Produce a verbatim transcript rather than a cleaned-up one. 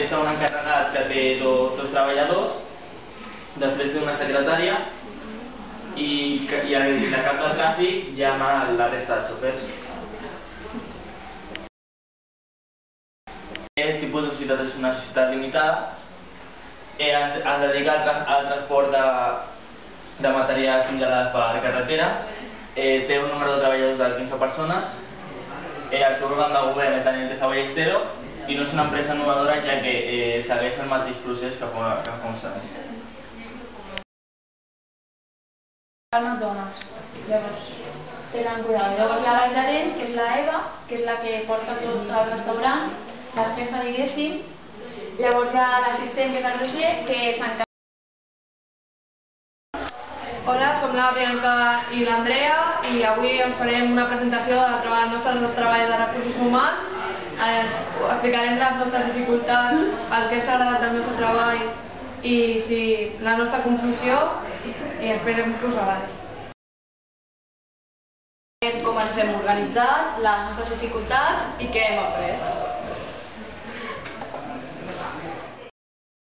està un encarregat que té dos, dos treballadors, després té una secretària i, i el de cap de tràfic llama la resta de xofers. Aquest tipus de societat és una societat limitada, eh, es, es dedica al, tra al transport de, de materials congelats per carretera, eh, té un número de treballadors de quinze persones, eh, el seu òrgan de govern és Daniel Teza Ballestero i no és una empresa innovadora ja que eh, segueix el mateix procés que fa, que fa uns anys. No et dones, llavors tenen cuidado. Llavors hi ha la gerent, que és la Eva, que és la que porta tot el restaurant, la jefa, diguéssim. Llavors hi ha l'assistent, que és el Roger, que s'encarrega. Hola, som la Bianca i l'Andrea i avui us farem una presentació del nostre treball de recursos humans. Ens explicarem les nostres dificultats, el que ens ha agradat del nostre treball i si la nostra conclusió, i esperem que us agradi. Com ens hem organitzat, les nostres dificultats i què hem après.